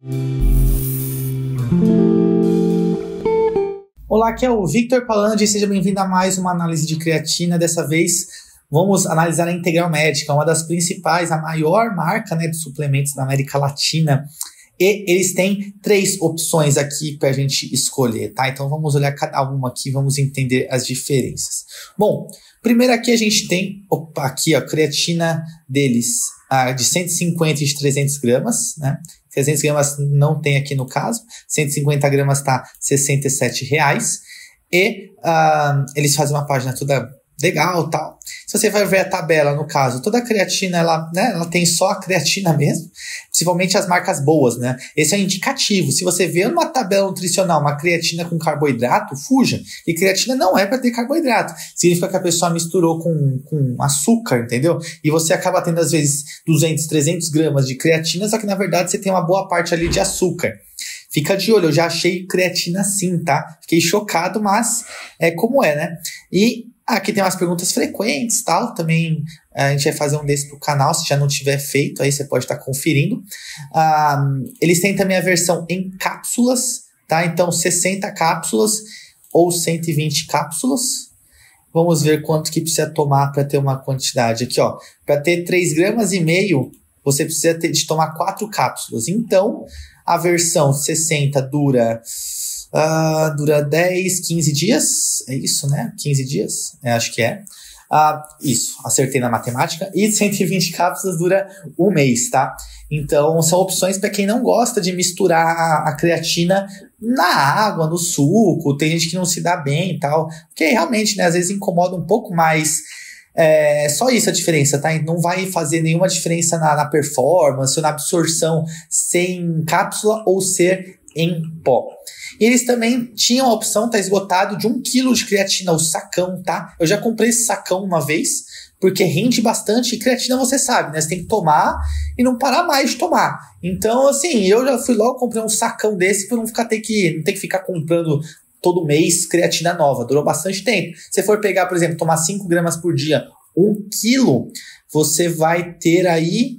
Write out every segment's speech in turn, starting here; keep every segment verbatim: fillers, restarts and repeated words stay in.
Olá, aqui é o Victor Palandi, seja bem-vindo a mais uma análise de creatina. Dessa vez vamos analisar a Integral Médica, uma das principais, a maior marca, né, de suplementos da América Latina. E eles têm três opções aqui para a gente escolher, tá? Então vamos olhar cada uma aqui, vamos entender as diferenças. Bom, primeiro aqui a gente tem, opa, aqui ó, a creatina deles ah, de cento e cinquenta e de trezentos gramas, né? trezentos gramas não tem aqui no caso, cento e cinquenta gramas está sessenta e sete reais. E uh, eles fazem uma página toda legal e tal. Se você vai ver a tabela, no caso, toda a creatina, ela, né, ela tem só a creatina mesmo, principalmente as marcas boas, né? Esse é um indicativo. Se você vê numa tabela nutricional uma creatina com carboidrato, fuja. E creatina não é para ter carboidrato. Significa que a pessoa misturou com, com açúcar, entendeu? E você acaba tendo, às vezes, duzentos, trezentos gramas de creatina, só que, na verdade, você tem uma boa parte ali de açúcar. Fica de olho, eu já achei creatina assim, tá? Fiquei chocado, mas é como é, né? E aqui tem umas perguntas frequentes, tal, também a gente vai fazer um desse pro canal, se já não tiver feito, aí você pode estar conferindo. Ah, eles têm também a versão em cápsulas, tá? Então, sessenta cápsulas ou cento e vinte cápsulas. Vamos ver quanto que precisa tomar para ter uma quantidade. Aqui, ó, para ter três gramas e meio, você precisa ter, de tomar quatro cápsulas. Então, a versão sessenta dura... Uh, dura dez, quinze dias, é isso, né? quinze dias, é, acho que é. Uh, isso, acertei na matemática. E cento e vinte cápsulas dura um mês, tá? Então, são opções para quem não gosta de misturar a, a creatina na água, no suco. Tem gente que não se dá bem e tal. Porque realmente, né, às vezes incomoda um pouco mais. É só isso a diferença, tá? Não vai fazer nenhuma diferença na, na performance ou na absorção sem cápsula ou ser em pó. E eles também tinham a opção, tá esgotado, de um quilo de creatina, o sacão, tá? Eu já comprei esse sacão uma vez, porque rende bastante. E creatina você sabe, né? Você tem que tomar e não parar mais de tomar. Então, assim, eu já fui logo, comprei um sacão desse para não ficar ter que, não ter que ficar comprando todo mês creatina nova. Durou bastante tempo. Se for pegar, por exemplo, tomar cinco gramas por dia, um quilo, você vai ter aí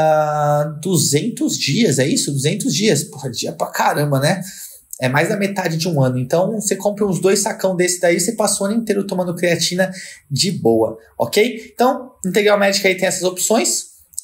uh, duzentos dias, é isso? duzentos dias. Porra, dia pra caramba, né? É mais da metade de um ano. Então, você compra uns dois sacão desse daí, você passa o ano inteiro tomando creatina de boa, ok? Então, Integral Médica aí tem essas opções.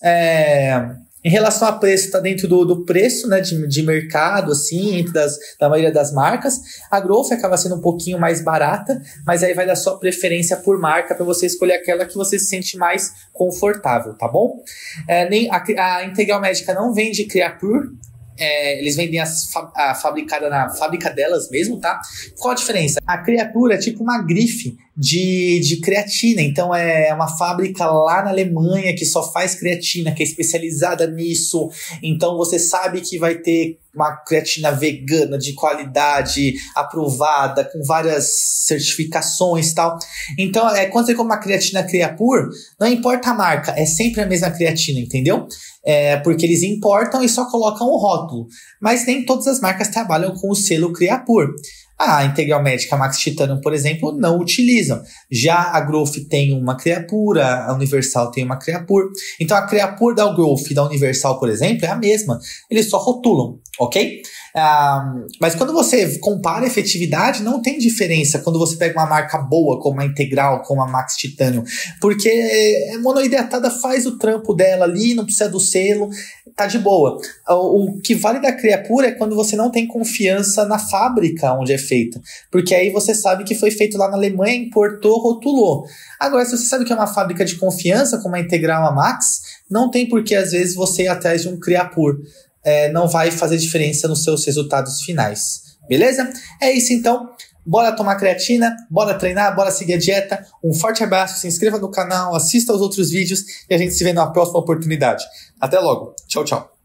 É... Em relação a preço, tá dentro do, do preço, né, de, de mercado, assim, entre das, da maioria das marcas. A Growth acaba sendo um pouquinho mais barata, mas aí vai dar sua preferência por marca para você escolher aquela que você se sente mais confortável, tá bom? É, nem, a, a Integral Médica não vende Creapure. É, eles vendem as fa a fabricada na fábrica delas mesmo, tá? Qual a diferença? A Creapure é tipo uma grife de, de creatina, então é uma fábrica lá na Alemanha que só faz creatina, que é especializada nisso, então você sabe que vai ter uma creatina vegana de qualidade, aprovada, com várias certificações e tal. Então, é, quando você compra uma creatina Creapure, não importa a marca, é sempre a mesma creatina, entendeu? É, porque eles importam e só colocam o rótulo. Mas nem todas as marcas trabalham com o selo Creapure. A Integral Médica, a Max Titanium, por exemplo, não utilizam. Já a Growth tem uma Creapure, a Universal tem uma Creapure. Então, a Creapure da Growth e da Universal, por exemplo, é a mesma. Eles só rotulam, ok? Ah, mas quando você compara a efetividade, não tem diferença quando você pega uma marca boa, como a Integral, como a Max Titanium. Porque a monoidratada faz o trampo dela ali, não precisa do selo, tá de boa. O, o que vale da Creapure é quando você não tem confiança na fábrica onde é feita. Porque aí você sabe que foi feito lá na Alemanha, importou, rotulou. Agora, se você sabe que é uma fábrica de confiança, como a Integral, a Max, não tem por que, às vezes, você ir atrás de um Creapure. É, não vai fazer diferença nos seus resultados finais. Beleza? É isso, então. Bora tomar creatina, bora treinar, bora seguir a dieta. Um forte abraço, se inscreva no canal, assista aos outros vídeos e a gente se vê na próxima oportunidade. Até logo. Tchau, tchau.